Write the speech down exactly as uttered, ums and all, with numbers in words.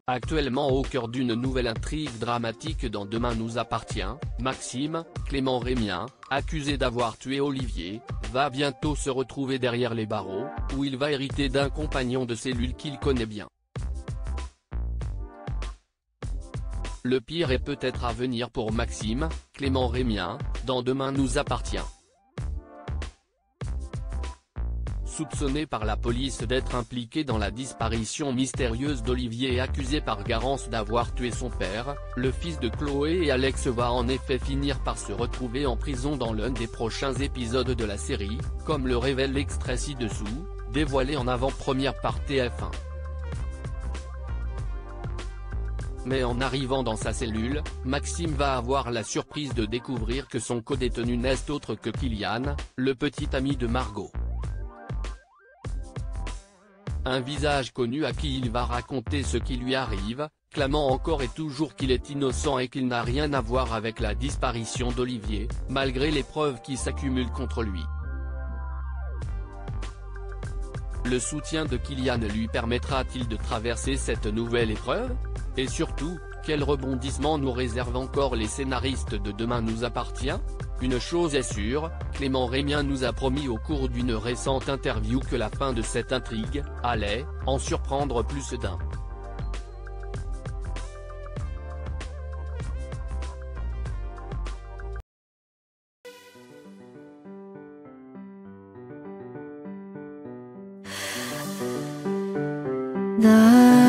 Actuellement au cœur d'une nouvelle intrigue dramatique dans Demain nous appartient, Maxime, Clément Rémien, accusé d'avoir tué Olivier, va bientôt se retrouver derrière les barreaux, où il va hériter d'un compagnon de cellule qu'il connaît bien. Le pire est peut-être à venir pour Maxime, Clément Rémien, dans Demain nous appartient. Soupçonné par la police d'être impliqué dans la disparition mystérieuse d'Olivier et accusé par Garance d'avoir tué son père, le fils de Chloé et Alex va en effet finir par se retrouver en prison dans l'un des prochains épisodes de la série, comme le révèle l'extrait ci-dessous, dévoilé en avant-première par T F un. Mais en arrivant dans sa cellule, Maxime va avoir la surprise de découvrir que son codétenu n'est autre que Kylian, le petit ami de Margot. Un visage connu à qui il va raconter ce qui lui arrive, clamant encore et toujours qu'il est innocent et qu'il n'a rien à voir avec la disparition d'Olivier, malgré les preuves qui s'accumulent contre lui. Le soutien de Kylian lui permettra-t-il de traverser cette nouvelle épreuve? Et surtout, quel rebondissement nous réservent encore les scénaristes de Demain nous appartient? Une chose est sûre, Clément Rémien nous a promis au cours d'une récente interview que la fin de cette intrigue allait en surprendre plus d'un. 나